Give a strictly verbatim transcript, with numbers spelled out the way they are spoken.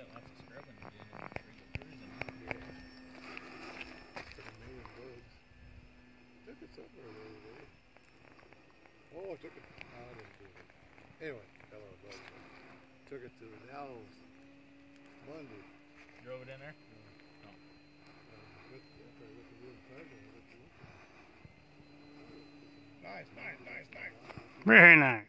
got lots of scrubbing to do. Cruising, huh? Yeah. For the maiden bugs. Took it somewhere the other day. Oh, I took it. No, I didn't do it. Anyway, got a lot of bugs. Took it to the Dallas Monday. Drove it in there? No. Uh, with, after I got the wood tiger, I got the look. Nice, nice, nice, nice. Very nice.